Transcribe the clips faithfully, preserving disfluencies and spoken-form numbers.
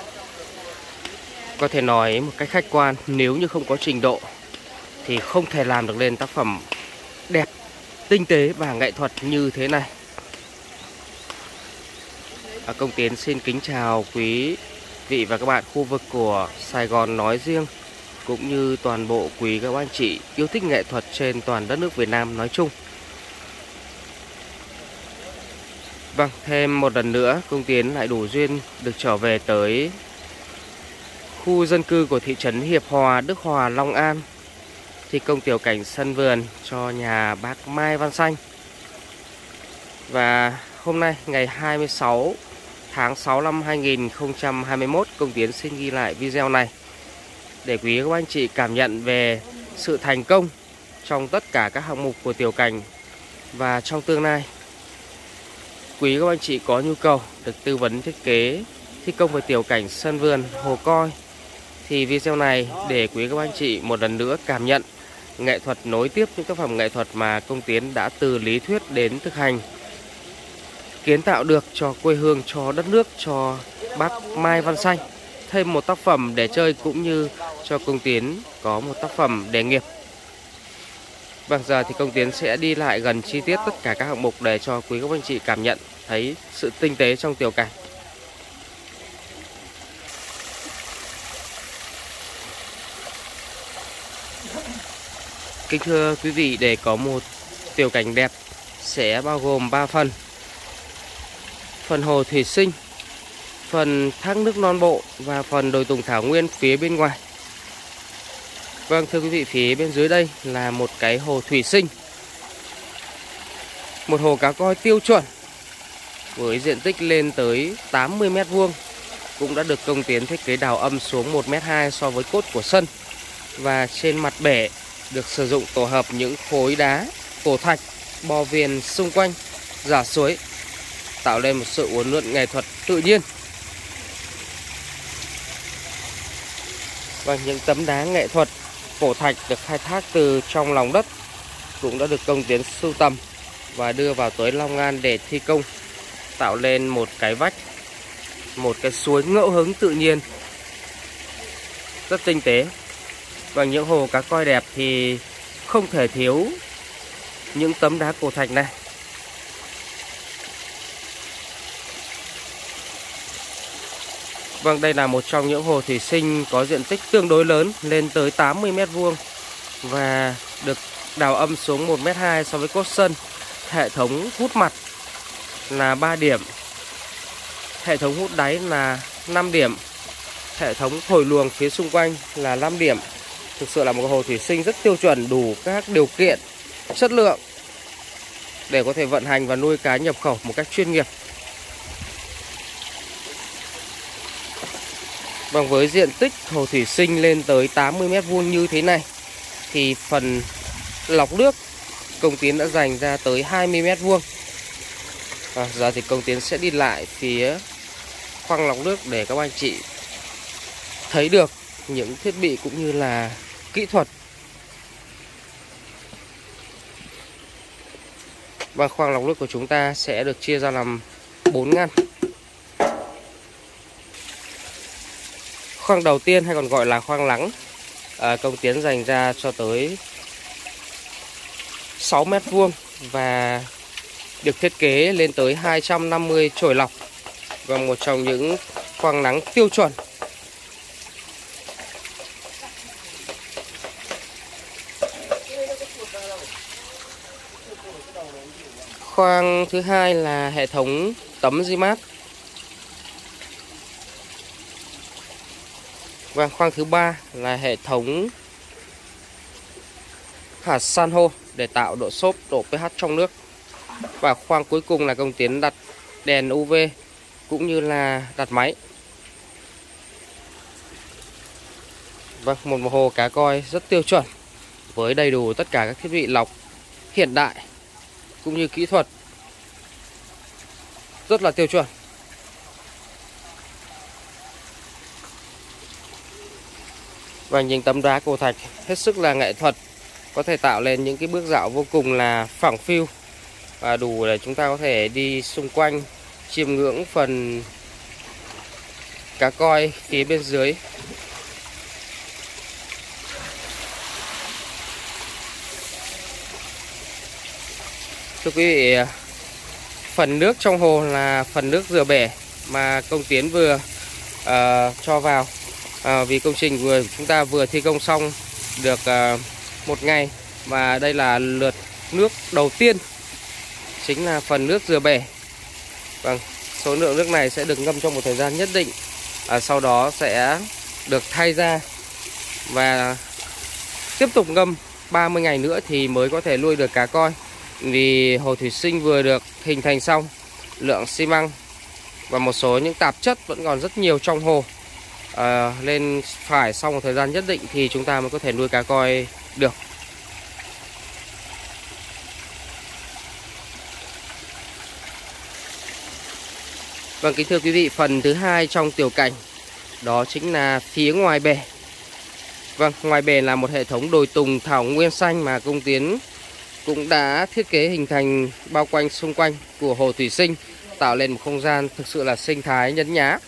Có thể nói một cách khách quan, nếu như không có trình độ thì không thể làm được lên tác phẩm đẹp, tinh tế và nghệ thuật như thế này. À, Công Tiến xin kính chào quý vị và các bạn khu vực của Sài Gòn nói riêng, cũng như toàn bộ quý các anh chị yêu thích nghệ thuật trên toàn đất nước Việt Nam nói chung. Vâng, thêm một lần nữa Công Tiến lại đủ duyên được trở về tới khu dân cư của thị trấn Hiệp Hòa, Đức Hòa, Long An, thi công tiểu cảnh sân vườn cho nhà bác Mai Văn Xanh. Và hôm nay ngày hai mươi sáu tháng sáu năm hai nghìn không trăm hai mươi mốt, Công Tiến xin ghi lại video này để quý các anh chị cảm nhận về sự thành công trong tất cả các hạng mục của tiểu cảnh. Và trong tương lai, quý các anh chị có nhu cầu được tư vấn thiết kế thi công về tiểu cảnh sân vườn, hồ coi, thì video này để quý các anh chị một lần nữa cảm nhận nghệ thuật nối tiếp những tác phẩm nghệ thuật mà Công Tiến đã từ lý thuyết đến thực hành, kiến tạo được cho quê hương, cho đất nước, cho bác Mai Văn Xanh thêm một tác phẩm để chơi, cũng như cho Công Tiến có một tác phẩm để nghiệp. Bây giờ thì Công Tiến sẽ đi lại gần chi tiết tất cả các hạng mục để cho quý các anh chị cảm nhận thấy sự tinh tế trong tiểu cảnh. Kính thưa quý vị, để có một tiểu cảnh đẹp sẽ bao gồm ba phần. Phần hồ thủy sinh, phần thác nước non bộ và phần đồi tùng thảo nguyên phía bên ngoài. Vâng, thưa quý vị, phía bên dưới đây là một cái hồ thủy sinh, một hồ cá coi tiêu chuẩn với diện tích lên tới tám mươi mét vuông, cũng đã được Công Tiến thiết kế đào âm xuống một mét hai so với cốt của sân. Và trên mặt bể được sử dụng tổ hợp những khối đá, tổ thạch, bò viền xung quanh, giả suối, tạo lên một sự uốn lượn nghệ thuật tự nhiên. Và những tấm đá nghệ thuật cổ thạch được khai thác từ trong lòng đất cũng đã được Công Tiến sưu tầm và đưa vào tới Long An để thi công, tạo lên một cái vách, một cái suối ngẫu hứng tự nhiên rất tinh tế. Và những hồ cá coi đẹp thì không thể thiếu những tấm đá cổ thạch này. Vâng, đây là một trong những hồ thủy sinh có diện tích tương đối lớn, lên tới tám mươi mét vuông và được đào âm xuống một mét hai so với cốt sân. Hệ thống hút mặt là ba điểm, hệ thống hút đáy là năm điểm, hệ thống thổi luồng phía xung quanh là năm điểm. Thực sự là một hồ thủy sinh rất tiêu chuẩn, đủ các điều kiện, chất lượng để có thể vận hành và nuôi cá nhập khẩu một cách chuyên nghiệp. Vâng, với diện tích hồ thủy sinh lên tới tám mươi mét vuông như thế này thì phần lọc nước Công Tiến đã dành ra tới hai mươi mét vuông. À, giờ thì Công Tiến sẽ đi lại phía khoang lọc nước để các anh chị thấy được những thiết bị cũng như là kỹ thuật. Và khoang lọc nước của chúng ta sẽ được chia ra làm bốn ngăn. Khoang đầu tiên hay còn gọi là khoang lắng, à, Công Tiến dành ra cho tới sáu mét vuông và được thiết kế lên tới hai trăm năm mươi chổi lọc, và một trong những khoang nắng tiêu chuẩn. Khoang thứ hai là hệ thống tấm di mát. Và khoang thứ ba là hệ thống hạt san hô để tạo độ xốp, độ pH trong nước. Và khoang cuối cùng là Công Tiến đặt đèn u vê cũng như là đặt máy. Vâng, một hồ cá coi rất tiêu chuẩn với đầy đủ tất cả các thiết bị lọc hiện đại cũng như kỹ thuật rất là tiêu chuẩn. Và những tấm đá cổ thạch hết sức là nghệ thuật, có thể tạo lên những cái bước dạo vô cùng là phẳng phiu và đủ để chúng ta có thể đi xung quanh chiêm ngưỡng phần cá coi phía bên dưới. Thưa quý vị, phần nước trong hồ là phần nước rửa bể mà công Tiến vừa uh, cho vào. Uh, vì công trình vừa chúng ta vừa thi công xong được uh, một ngày, và đây là lượt nước đầu tiên, chính là phần nước rửa bể. Vâng, số lượng nước này sẽ được ngâm trong một thời gian nhất định, uh, sau đó sẽ được thay ra và tiếp tục ngâm ba mươi ngày nữa thì mới có thể nuôi được cá coi. Vì hồ thủy sinh vừa được hình thành xong, lượng xi măng và một số những tạp chất vẫn còn rất nhiều trong hồ, à, nên phải sau một thời gian nhất định thì chúng ta mới có thể nuôi cá coi được. Vâng, kính thưa quý vị, phần thứ hai trong tiểu cảnh đó chính là phía ngoài bể. Vâng, ngoài bể là một hệ thống đồi tùng thảo nguyên xanh mà công Tiến cũng đã thiết kế hình thành bao quanh xung quanh của hồ thủy sinh, tạo lên một không gian thực sự là sinh thái nhấn nhá.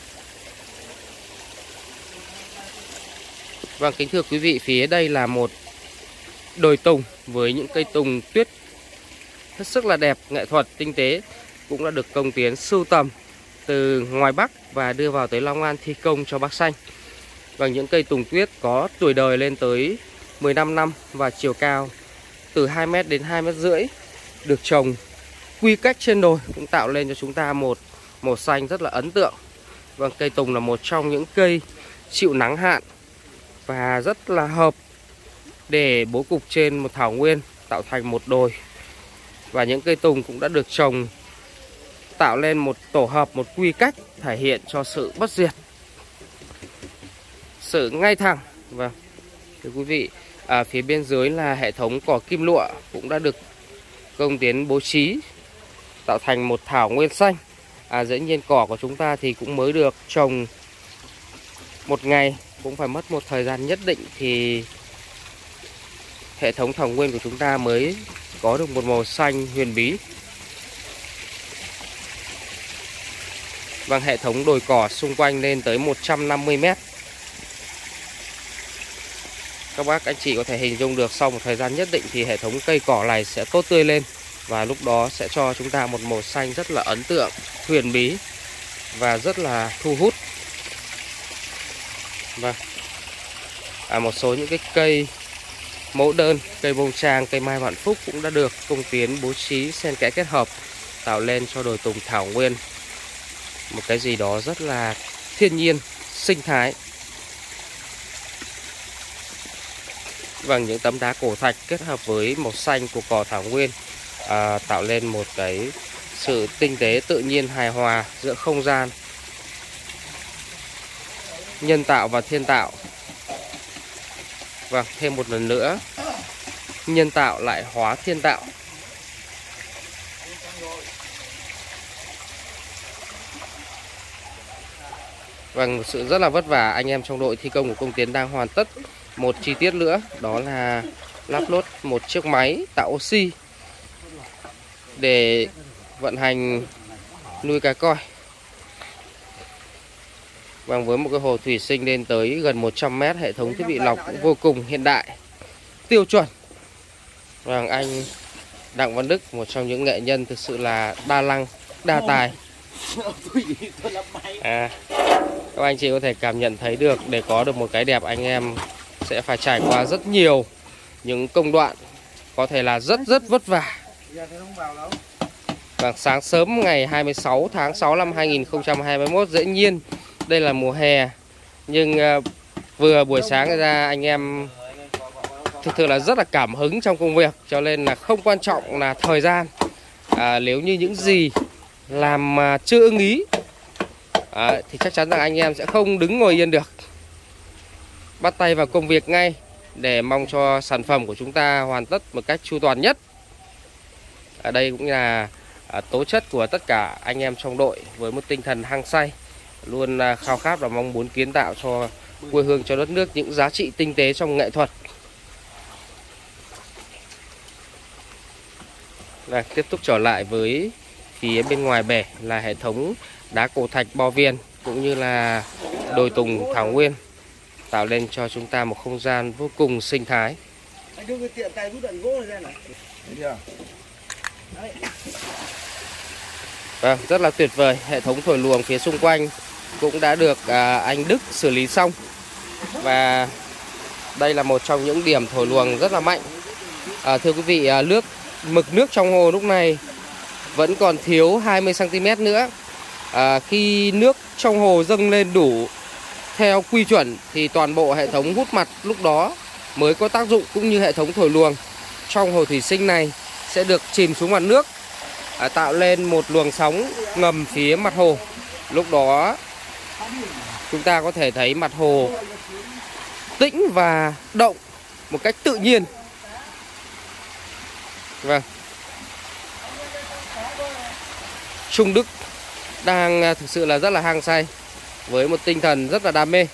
Vâng, kính thưa quý vị, phía đây là một đồi tùng với những cây tùng tuyết hết sức là đẹp, nghệ thuật, tinh tế, cũng đã được công Tiến sưu tầm từ ngoài Bắc và đưa vào tới Long An thi công cho bác Xanh. Vâng, những cây tùng tuyết có tuổi đời lên tới mười lăm năm và chiều cao từ hai mét đến hai mét rưỡi, được trồng quy cách trên đồi cũng tạo lên cho chúng ta một màu xanh rất là ấn tượng. Vâng, cây tùng là một trong những cây chịu nắng hạn và rất là hợp để bố cục trên một thảo nguyên tạo thành một đồi. Và những cây tùng cũng đã được trồng tạo lên một tổ hợp, một quy cách thể hiện cho sự bất diệt, sự ngay thẳng. Vâng, thưa quý vị, à, phía bên dưới là hệ thống cỏ kim lụa cũng đã được công Tiến bố trí tạo thành một thảo nguyên xanh. À, dĩ nhiên cỏ của chúng ta thì cũng mới được trồng một ngày, cũng phải mất một thời gian nhất định thì hệ thống thảo nguyên của chúng ta mới có được một màu xanh huyền bí. Vâng, hệ thống đồi cỏ xung quanh lên tới một trăm năm mươi mét. Các bác anh chị có thể hình dung được sau một thời gian nhất định thì hệ thống cây cỏ này sẽ tốt tươi lên, và lúc đó sẽ cho chúng ta một màu xanh rất là ấn tượng, huyền bí và rất là thu hút. Vâng, à, một số những cái cây mẫu đơn, cây bông trang, cây mai vạn phúc cũng đã được công Tiến bố trí xen kẽ kết hợp, tạo lên cho đồi tùng thảo nguyên một cái gì đó rất là thiên nhiên, sinh thái. Vâng, những tấm đá cổ thạch kết hợp với màu xanh của cỏ thảo nguyên à, tạo lên một cái sự tinh tế, tự nhiên, hài hòa giữa không gian nhân tạo và thiên tạo. Vâng, thêm một lần nữa, nhân tạo lại hóa thiên tạo. Vâng, một sự rất là vất vả, anh em trong đội thi công của công Tiến đang hoàn tất một chi tiết nữa, đó là lắp lốt một chiếc máy tạo oxy để vận hành nuôi cá coi. Vâng, với một cái hồ thủy sinh lên tới gần một trăm mét, hệ thống thiết bị lọc cũng vô cùng hiện đại, tiêu chuẩn. Vâng, anh Đặng Văn Đức, một trong những nghệ nhân thực sự là đa năng, đa tài. À, các anh chị có thể cảm nhận thấy được, để có được một cái đẹp anh em sẽ phải trải qua rất nhiều những công đoạn, có thể là rất rất vất vả. Và sáng sớm ngày hai mươi sáu tháng sáu năm hai nghìn không trăm hai mươi mốt, dĩ nhiên đây là mùa hè, nhưng uh, vừa buổi sáng ra anh em thực sự là rất là cảm hứng trong công việc, cho nên là không quan trọng là thời gian. À, nếu như những gì làm mà chưa ưng ý à, thì chắc chắn rằng anh em sẽ không đứng ngồi yên được, bắt tay vào công việc ngay để mong cho sản phẩm của chúng ta hoàn tất một cách chu toàn nhất. Ở đây cũng là à, tố chất của tất cả anh em trong đội với một tinh thần hăng say, luôn à, khao khát và mong muốn kiến tạo cho quê hương, cho đất nước những giá trị tinh tế trong nghệ thuật. Và tiếp tục trở lại với phía bên ngoài bể là hệ thống đá cổ thạch bo viên cũng như là đồi tùng thảo nguyên, tạo lên cho chúng ta một không gian vô cùng sinh thái. Anh đưa cái tiện tay rút đoạn gỗ này ra này. Thấy chưa? Vâng, rất là tuyệt vời. Hệ thống thổi luồng phía xung quanh cũng đã được à, anh Đức xử lý xong. Và đây là một trong những điểm thổi luồng rất là mạnh. à, Thưa quý vị, à, nước mực nước trong hồ lúc này vẫn còn thiếu hai mươi xăng ti mét nữa. à, Khi nước trong hồ dâng lên đủ theo quy chuẩn thì toàn bộ hệ thống hút mặt lúc đó mới có tác dụng, cũng như hệ thống thổi luồng trong hồ thủy sinh này sẽ được chìm xuống mặt nước, à, tạo lên một luồng sóng ngầm phía mặt hồ. Lúc đó chúng ta có thể thấy mặt hồ tĩnh và động một cách tự nhiên. Vâng, Trung Đức đang thực sự là rất là hăng say với một tinh thần rất là đam mê.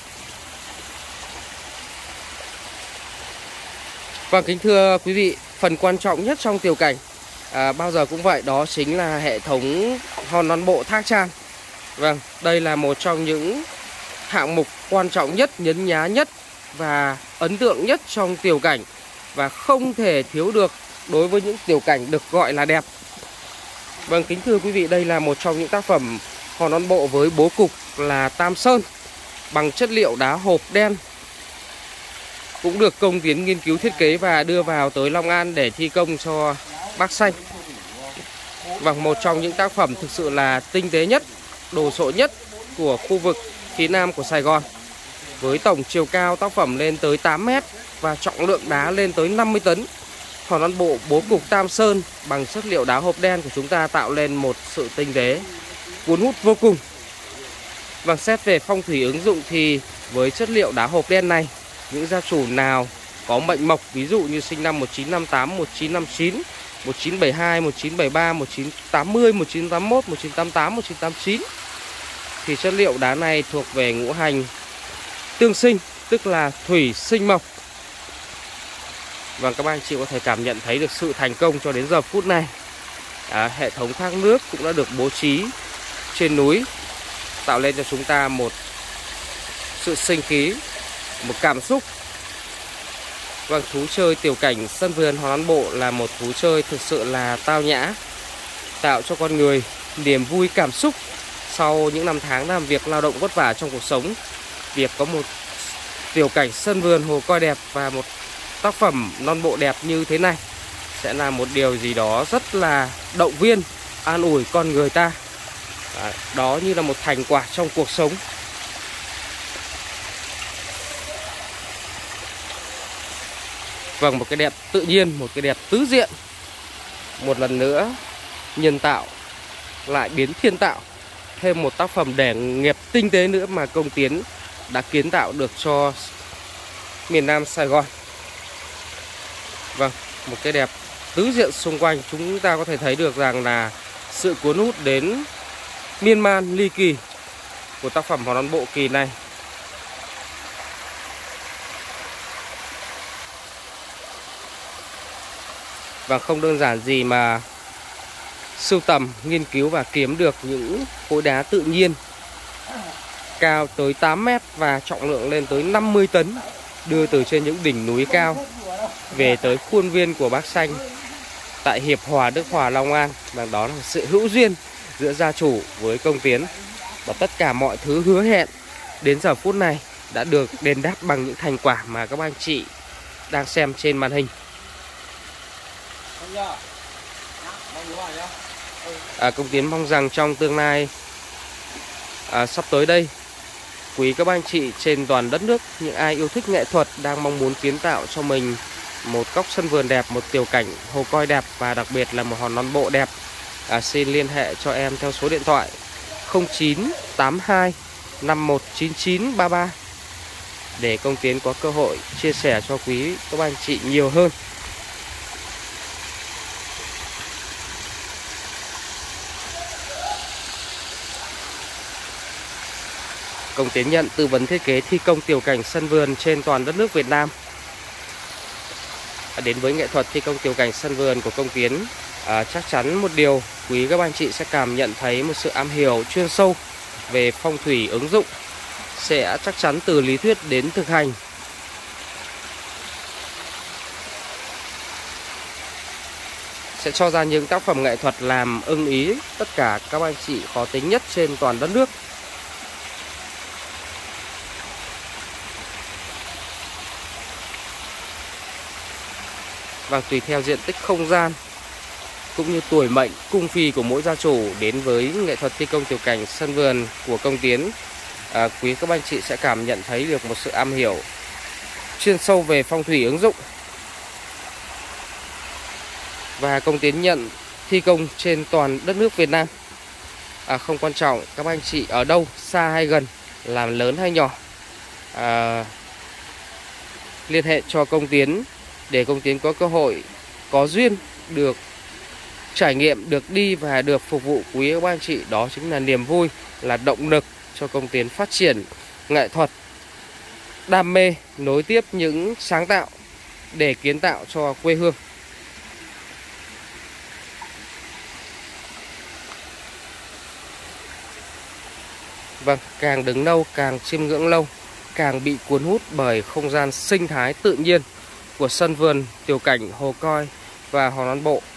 Vâng, kính thưa quý vị, phần quan trọng nhất trong tiểu cảnh à, bao giờ cũng vậy, đó chính là hệ thống hòn non bộ thác Tran. Vâng, đây là một trong những hạng mục quan trọng nhất, nhấn nhá nhất và ấn tượng nhất trong tiểu cảnh, và không thể thiếu được đối với những tiểu cảnh được gọi là đẹp. Vâng, kính thưa quý vị, đây là một trong những tác phẩm hòn non bộ với bố cục là tam sơn bằng chất liệu đá hộp đen, cũng được Công Tiến nghiên cứu thiết kế và đưa vào tới Long An để thi công cho Bác Xanh. Vâng, một trong những tác phẩm thực sự là tinh tế nhất, đồ sộ nhất của khu vực phía nam của Sài Gòn. Với tổng chiều cao tác phẩm lên tới tám mét và trọng lượng đá lên tới năm mươi tấn. Hòn non bộ bố cục tam sơn bằng chất liệu đá hộp đen của chúng ta tạo lên một sự tinh tế, cuốn hút vô cùng. Vâng, xét về phong thủy ứng dụng thì với chất liệu đá hộp đen này, những gia chủ nào có mệnh mộc, ví dụ như sinh năm một chín năm tám, một chín năm chín, một chín bảy hai, một chín bảy ba, một chín tám mươi, một chín tám mốt, một chín tám tám, một chín tám chín, thì chất liệu đá này thuộc về ngũ hành tương sinh, tức là thủy sinh mộc. Và các bạn chị có thể cảm nhận thấy được sự thành công cho đến giờ phút này. à, Hệ thống thác nước cũng đã được bố trí trên núi, tạo lên cho chúng ta một sự sinh khí, một cảm xúc. Vâng, thú chơi tiểu cảnh sân vườn hòn non bộ là một thú chơi thực sự là tao nhã, tạo cho con người niềm vui cảm xúc sau những năm tháng làm việc lao động vất vả trong cuộc sống. Việc có một tiểu cảnh sân vườn hồ coi đẹp và một tác phẩm non bộ đẹp như thế này sẽ là một điều gì đó rất là động viên, an ủi con người ta. à, Đó như là một thành quả trong cuộc sống. Vâng, một cái đẹp tự nhiên, một cái đẹp tứ diện. Một lần nữa nhân tạo lại biến thiên tạo, thêm một tác phẩm để nghiệp tinh tế nữa mà Công Tiến đã kiến tạo được cho miền Nam Sài Gòn. Vâng, một cái đẹp tứ diện xung quanh, chúng ta có thể thấy được rằng là sự cuốn hút đến miên man ly kỳ của tác phẩm hòn non bộ kỳ này. Và không đơn giản gì mà sưu tầm, nghiên cứu và kiếm được những khối đá tự nhiên cao tới tám mét và trọng lượng lên tới năm mươi tấn, đưa từ trên những đỉnh núi cao về tới khuôn viên của Bác Xanh tại Hiệp Hòa, Đức Hòa, Long An. Và đó là sự hữu duyên giữa gia chủ với Công Tiến, và tất cả mọi thứ hứa hẹn đến giờ phút này đã được đền đáp bằng những thành quả mà các anh chị đang xem trên màn hình. À, Công Tiến mong rằng trong tương lai à, sắp tới đây, quý các anh chị trên toàn đất nước, những ai yêu thích nghệ thuật, đang mong muốn kiến tạo cho mình một góc sân vườn đẹp, một tiểu cảnh hồ coi đẹp và đặc biệt là một hòn non bộ đẹp, à, xin liên hệ cho em theo số điện thoại không chín tám hai năm một chín chín ba ba để Công Tiến có cơ hội chia sẻ cho quý các anh chị nhiều hơn. Công Tiến nhận tư vấn thiết kế thi công tiểu cảnh sân vườn trên toàn đất nước Việt Nam. Đến với nghệ thuật thi công tiểu cảnh sân vườn của Công Tiến, à, chắc chắn một điều quý các anh chị sẽ cảm nhận thấy một sự am hiểu chuyên sâu về phong thủy ứng dụng sẽ chắc chắn từ lý thuyết đến thực hành. Sẽ cho ra những tác phẩm nghệ thuật làm ưng ý tất cả các anh chị khó tính nhất trên toàn đất nước. Và tùy theo diện tích không gian cũng như tuổi mệnh cung phi của mỗi gia chủ đến với nghệ thuật thi công tiểu cảnh sân vườn của Công Tiến, à, quý các anh chị sẽ cảm nhận thấy được một sự am hiểu chuyên sâu về phong thủy ứng dụng. Và Công Tiến nhận thi công trên toàn đất nước Việt Nam, à, không quan trọng các anh chị ở đâu, xa hay gần, làm lớn hay nhỏ, à, liên hệ cho Công Tiến để Công Tiến có cơ hội, có duyên được trải nghiệm, được đi và được phục vụ quý các anh chị. Đó chính là niềm vui, là động lực cho Công Tiến phát triển nghệ thuật, đam mê, nối tiếp những sáng tạo để kiến tạo cho quê hương. Vâng, càng đứng lâu càng chiêm ngưỡng lâu, càng bị cuốn hút bởi không gian sinh thái tự nhiên của sân vườn tiểu cảnh Hồ Coi và Hòn Non Bộ.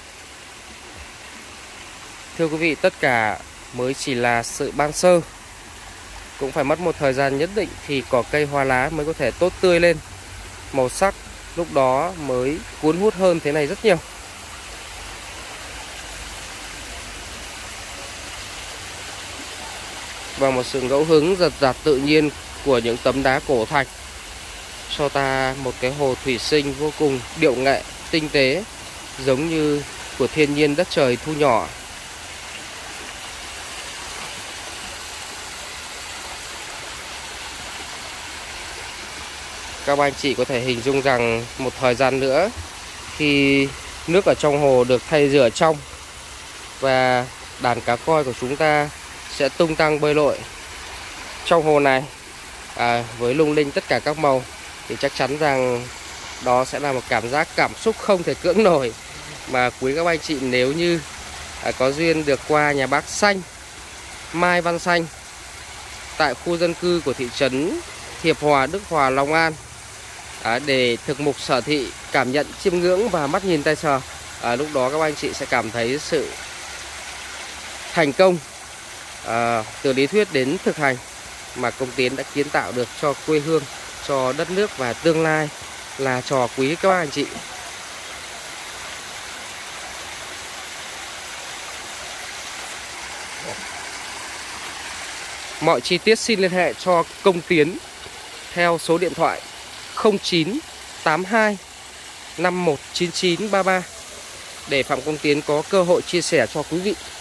Thưa quý vị, tất cả mới chỉ là sự ban sơ, cũng phải mất một thời gian nhất định thì cỏ cây hoa lá mới có thể tốt tươi lên, màu sắc lúc đó mới cuốn hút hơn thế này rất nhiều. Và một sự ngẫu hứng giật giật tự nhiên của những tấm đá cổ thạch cho ta một cái hồ thủy sinh vô cùng điệu nghệ, tinh tế, giống như của thiên nhiên đất trời thu nhỏ. Các anh chị có thể hình dung rằng một thời gian nữa, khi nước ở trong hồ được thay rửa trong và đàn cá koi của chúng ta sẽ tung tăng bơi lội trong hồ này, à, với lung linh tất cả các màu, thì chắc chắn rằng đó sẽ là một cảm giác cảm xúc không thể cưỡng nổi. Mà quý các anh chị nếu như à, có duyên được qua nhà bác Xanh, Mai Văn Xanh tại khu dân cư của thị trấn Hiệp Hòa, Đức Hòa, Long An, à, để thực mục sở thị, cảm nhận, chiêm ngưỡng và mắt nhìn tay sờ, à, lúc đó các anh chị sẽ cảm thấy sự thành công à, từ lý thuyết đến thực hành mà Công Tiến đã kiến tạo được cho quê hương, cho đất nước và tương lai là trò quý các anh chị. Mọi chi tiết xin liên hệ cho Công Tiến theo số điện thoại không chín tám hai năm một chín chín ba ba để Phạm Công Tiến có cơ hội chia sẻ cho quý vị.